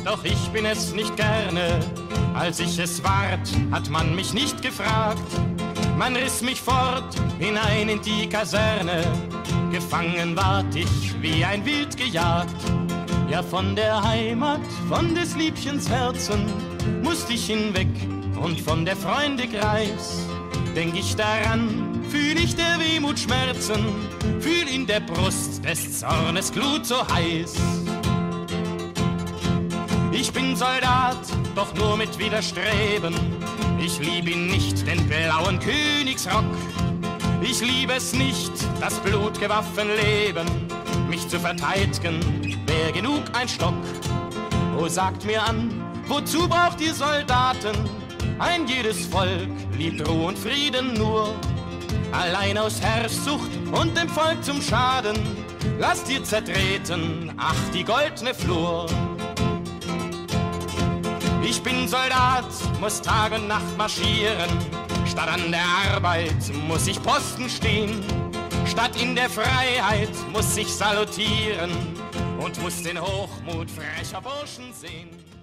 doch ich bin es nicht gerne. Als ich es ward, hat man mich nicht gefragt. Man riss mich fort hinein in die Kaserne. Gefangen ward ich wie ein Wild gejagt. Ja, von der Heimat, von des Liebchens Herzen musst ich hinweg und von der Freunde Kreis. Denk ich daran, fühl ich der Wehmut Schmerzen, fühl in der Brust des Zornes Glut so heiß. Ich bin Soldat, doch nur mit Widerstreben. Ich lieb ihn nicht, den blauen Königsrock. Ich liebe es nicht, das blutge Waffenleben. Mich zu verteidigen, wär genug ein Stock. Oh, sagt mir an, wozu braucht ihr Soldaten? Ein jedes Volk liebt Ruhe und Frieden nur. Allein aus Herrschsucht und dem Volk zum Schaden lasst ihr zertreten, ach, die goldene Flur. Ich bin Soldat, muss Tag und Nacht marschieren. Statt an der Arbeit muss ich Posten stehen. Statt in der Freiheit muss ich salutieren und muss den Hochmut frecher Burschen sehen.